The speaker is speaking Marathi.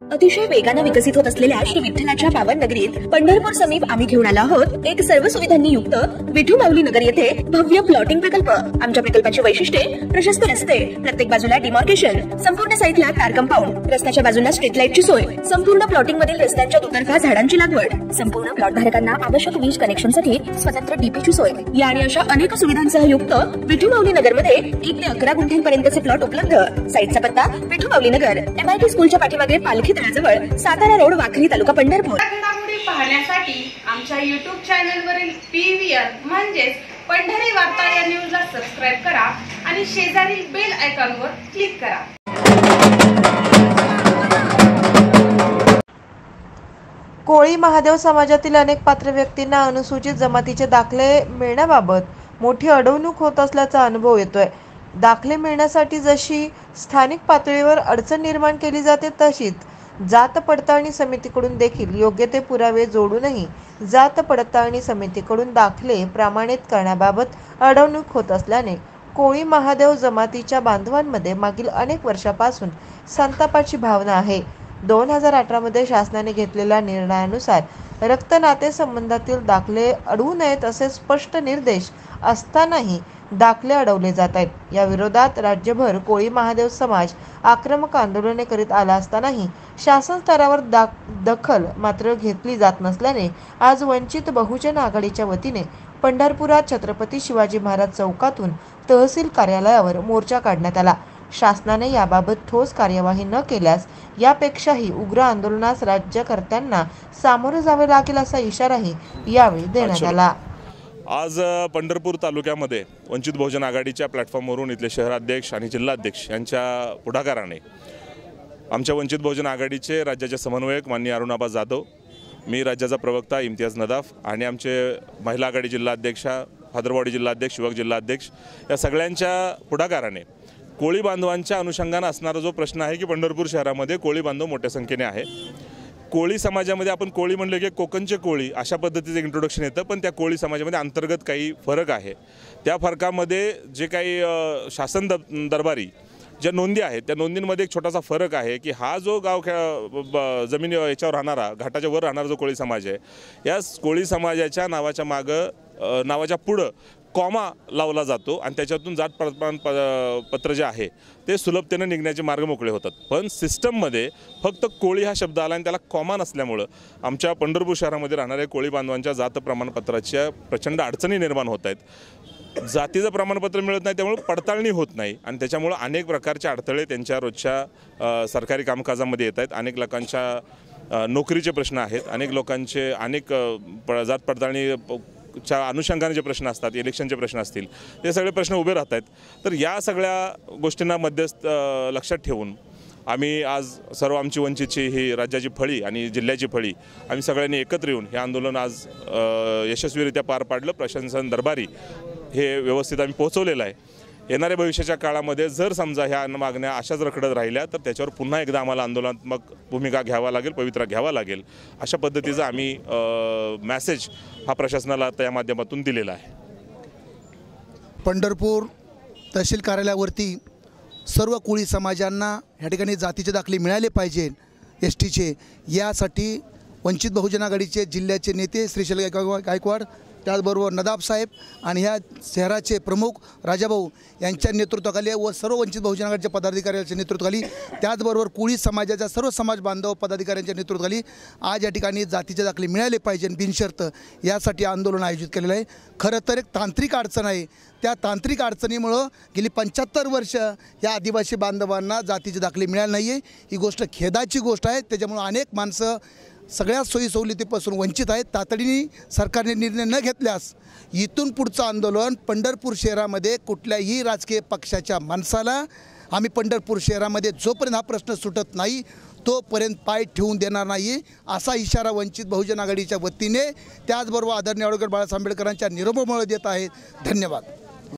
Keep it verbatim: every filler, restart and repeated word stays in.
अतिशय वेगाने विकसित होत असलेल्या श्री विठ्ठलाच्या पावन नगरीत पंढरपूर समीप आम्ही घेऊन आलो आहोत एक सर्व सुविधांनी युक्त विठू माऊली नगर येथे भव्य प्लॉटिंग प्रकल्प। आमच्या प्रकल्पाची वैशिष्ट्ये प्रशस्त रस्ते, प्रत्येक बाजूला डिमार्केशन, संपूर्ण साईटला कार कंपाऊंड, रस्त्याच्या बाजूला स्ट्रीट लाईटची सोय, संपूर्ण प्लॉटिंग मधील रस्त्यांच्या दुतर्फा झाडांची लागवड, संपूर्ण प्लॉट धारकांना आवश्यक वीज कनेक्शनसाठी स्वतंत्र डीपीची सोय या आणि अशा अनेक सुविधांसह युक्त विठू माऊली नगर मध्ये एक ते अकरा गुंठ्यांपर्यंतचे प्लॉट उपलब्ध। साईटचा पत्ता विठू माऊली नगर, एमआयटी स्कूलच्या पाठीमागे पालखी तळाजवळ, सातारा रोड, वाखरी तालुका पंढरपूर। घडामोडी पाहण्यासाठी आमच्या यूट्यूब चॅनलवरील पीव्हीआर म्हणजेच पंढरी वार्ता या न्यूजला सबस्क्राइब करा आणि शेजारील बेल आयकॉनवर क्लिक करा। कोळी महादेव समाजातील अनेक पात्र व्यक्तींना अनुसूचित जमातीचे दाखले मिळण्याबाबत मोठी अडवणूक होत असल्याचा अनुभव येतोय। दाखले मिळण्यासाठी जशी स्थानिक पातळीवर अडचण निर्माण केली जाते तशीच जात पडताळणी समितीकडून देखील योग्य ते पुरावे जोडूनही जात पडताळणी समितीकडून दाखले प्रमाणित करण्याबाबत अडवणूक होत असल्याने कोळी महादेव जमातीच्या बांधवांमध्ये मागील अनेक वर्षापासून संतापाची भावना आहे। दोन हजार अठरा मध्ये शासनाने घेतलेल्या निर्णयानुसार रक्त नाते संबंधातील दाखले अडवू नयेत असे स्पष्ट निर्देश असतानाही दाखले अडवले जात आहेत। या विरोधात राज्यभर कोळी महादेव समाज आक्रमक आंदोलने करीत आला असतानाही शासन स्तरावर दखल मात्र घेतली जात नसल्याने आज वंचित बहुजन आघाडीच्या वतीने पंढरपुरात छत्रपती शिवाजी महाराज चौकातून तहसील कार्यालयावर मोर्चा काढण्यात आला। शासनाने याबाबत ठोस कार्यवाही न केल्यास यापेक्षाही उग्र आंदोलनास राज्यकर्त्यांना सामोरे जावे लागेल असा इशाराही यावेळी देण्यात आला। आज पंढरपूर तालुक्यामध्ये वंचित बहुजन आघाडीच्या प्लॅटफॉर्मवरून इथले शहराध्यक्ष आणि जिल्हाध्यक्ष यांच्या पुढाकाराने आमच्या वंचित बहुजन आघाडीचे राज्याचे समन्वयक माननीय अरुणाबा जाधव, मी राज्याचा प्रवक्ता इम्तियाज नदाफ आणि आमचे महिला आघाडी जिल्हाध्यक्षा, भादरवाडी जिल्हाध्यक्ष, युवक जिल्हाध्यक्ष या सगळ्यांच्या पुढाकाराने कोळी बांधवांच्या अनुषंगाने असणारा जो प्रश्न आहे की पंढरपूर शहरामध्ये कोळी बांधव मोठ्या संख्येने आहे। कोळी समाजामध्ये आपण कोळी म्हणले की कोकणचे कोळी अशा पद्धतीचं इंट्रोडक्शन येतं, पण त्या कोळी समाजामध्ये अंतर्गत काही फरक आहे। त्या फरकामध्ये जे काही शासन दरबारी ज्या नोंदी आहेत त्या नोंदींमध्ये एक छोटासा फरक आहे की हा जो गाव जमीन याच्यावर राहणारा, घाटाच्या वर राहणारा जो कोळी समाज आहे, या कोळी समाजाच्या नावाच्या मागं नावाच्या पुढं कॉमा लावला जातो आणि त्याच्यातून जात प्रमाणपत्र जे आहे ते सुलभतेने निघण्याचे मार्ग मोकळे होतात। पण सिस्टममध्ये फक्त कोळी हा शब्द आला आणि त्याला कॉमा नसल्यामुळं आमच्या पंढरपूर शहरामध्ये राहणाऱ्या कोळी बांधवांच्या जात प्रमाणपत्राच्या प्रचंड अडचणी निर्माण होत आहेत। जातीचं प्रमाणपत्र मिळत नाही, त्यामुळे पडताळणी होत नाही आणि त्याच्यामुळे अनेक प्रकारचे अडथळे त्यांच्या रोजच्या सरकारी कामकाजामध्ये येत आहेत। अनेक लोकांच्या नोकरीचे प्रश्न आहेत, अनेक लोकांचे अनेक जात पडताळणी च्या अनुषंगाने जे प्रश्न असतात, इलेक्शनचे प्रश्न असतील, ते सगळे प्रश्न उभे राहत आहेत। तर या सगळ्या गोष्टींना मध्यस्थ लक्षात ठेवून आम्ही आज सर्व आमची वंचितची ही राज्याची फळी आणि जिल्ह्याची फळी आम्ही सगळ्यांनी एकत्र येऊन हे आंदोलन आज यशस्वीरित्या पार पाडलं। प्रशासन दरबारी हे व्यवस्थित आम्ही पोहोचवलेलं आहे। येणाऱ्या भविष्याच्या काळामध्ये जर समजा ह्या मागण्या अशाच रखडत राहिल्या तर त्याच्यावर पुन्हा एकदा आम्हाला आंदोलनात्मक भूमिका घ्यावा लागेल, पवित्रा घ्यावा लागेल। अशा पद्धतीचा आम्ही मेसेज हा प्रशासनाला आता या माध्यमातून दिलेला आहे। पंढरपूर तहसील कार्यालयावरती सर्व कोळी समाजांना या ठिकाणी जातीचे दाखले मिळाले पाहिजे एस टीचे, यासाठी वंचित बहुजन आघाडीचे जिल्ह्याचे नेते श्रीशैल गायकवाड, त्याचबरोबर नदाफ साहेब आणि ह्या शहराचे प्रमुख राजाभाऊ यांच्या नेतृत्वाखाली व सर्व वंचित बहुजन आघाडीच्या पदाधिकाऱ्यांच्या नेतृत्वाखाली, त्याचबरोबर कोळी समाजाच्या सर्व समाज बांधव पदाधिकाऱ्यांच्या नेतृत्वाखाली आज या ठिकाणी जातीचे दाखले मिळाले पाहिजे बिनशर्त यासाठी आंदोलन आयोजित केलेलं आहे। खरं तर एक तांत्रिक अडचण आहे, त्या तांत्रिक अडचणीमुळं गेली पंच्याहत्तर वर्ष या आदिवासी बांधवांना जातीचे दाखले मिळाले नाही आहे। ही गोष्ट खेदाची गोष्ट आहे। त्याच्यामुळं अनेक माणसं सगळ्या सोयी सवलतीपासून वंचित आहेत। तातडीने सरकारने निर्णय न घेतल्यास इथून पुढचं आंदोलन पंढरपूर शहरामध्ये कुठल्याही राजकीय पक्षाच्या माणसाला आम्ही पंढरपूर शहरामध्ये जोपर्यंत हा प्रश्न सुटत नाही तोपर्यंत पाय ठेवून देणार नाही असा इशारा वंचित बहुजन आघाडीच्या वतीने त्याचबरोबर आदरणीय ॲडव्होकेट बाळासाहेब आंबेडकरांच्या निरोपामुळे देत आहेत। धन्यवाद।